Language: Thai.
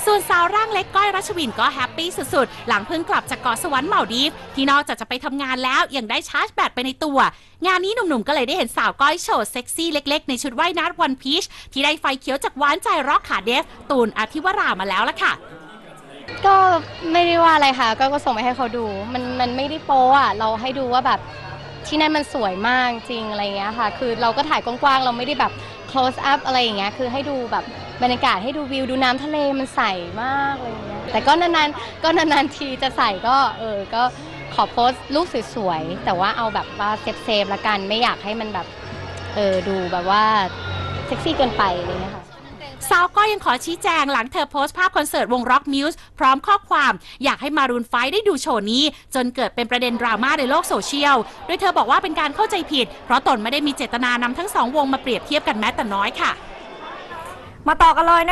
ส่วนสาวร่างเล็กก้อยรัชวินก็แฮปปี้สุดๆหลังเพิ่งกลับจากเกาะสวรรค์เมาดีฟที่นอกจากจะไปทำงานแล้วยังได้ชาร์จแบตไปในตัวงานนี้หนุ่มๆก็เลยได้เห็นสาวก้อยโชว์เซ็กซี่เล็กๆในชุดว่ายน้ำวันพีชที่ได้ไฟเขียวจากหวานใจร็อกขาเดฟตูนอธิวรามาแล้วล่ะค่ะก็ไม่ได้ว่าอะไรค่ะก็ส่งไปให้เขาดูมันไม่ได้โป๊อ่ะเราให้ดูว่าแบบที่นั่นมันสวยมากจริงอะไรเงี้ยค่ะคือเราก็ถ่ายกว้างๆเราไม่ได้แบบ close up อะไรอย่างเงี้ยคือให้ดูแบบบรรยากาศให้ดูวิวดูน้ำทะเลมันใสมากอะไรเงี้ยแต่ก็นานๆทีจะใส่ก็ขอโพสต์รูปสวยๆแต่ว่าเอาแบบว่าเซฟละกันไม่อยากให้มันแบบดูแบบว่าเซ็กซี่เกินไปอะไรเงี้ยค่ะสาวก็ยังขอชี้แจงหลังเธอโพสต์ภาพคอนเสิร์ตวง Rock Muse พร้อมข้อความอยากให้มารูน5ได้ดูโชว์นี้จนเกิดเป็นประเด็นดราม่าในโลกโซเชียลโดยเธอบอกว่าเป็นการเข้าใจผิดเพราะตนไม่ได้มีเจตนานำทั้งสองวงมาเปรียบเทียบกันแม้แต่น้อยค่ะมาต่อกันเลย